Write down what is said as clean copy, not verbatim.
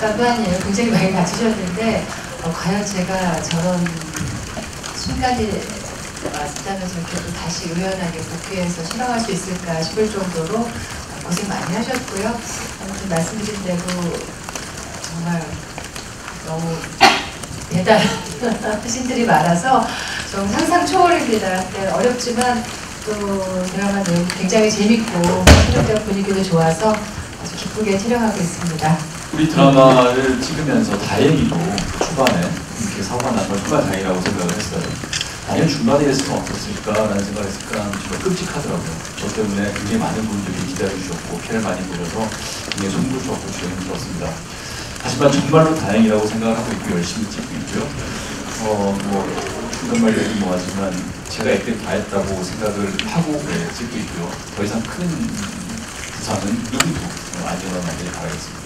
아까도 아니에요. 굉장히 많이 다치셨는데 과연 제가 저런 순간이 왔다면 저렇게 또 다시 의연하게 복귀해서 실험할 수 있을까 싶을 정도로 고생 많이 하셨고요. 아무튼 말씀드린 대로 정말 너무 대단한 신들이 많아서 좀 상상 초월입니다. 네, 어렵지만 또 드라마 내용이 굉장히 재밌고 촬영장 분위기도 좋아서 아주 기쁘게 촬영하고 있습니다. 우리 드라마를 찍으면서 다행히도 초반에 이렇게 사고가 난 걸 정말 다행이라고 생각을 했어요. 과연 중반에 했으면 어땠을까라는 생각을 했을까 정말 끔찍하더라고요. 저 때문에 굉장히 많은 분들이 기다려주셨고 피를 많이 보셔서 굉장히 정도 좋았고 주행이 들었습니다. 하지만 정말로 다행이라고 생각을 하고 있고 열심히 찍고 있고요. 이런 말 얘기 뭐하지만 제가 이때 다 했다고 생각을 하고 찍고 있고요. 더 이상 큰 부상은 누구도 안 일어나길 바라겠습니다.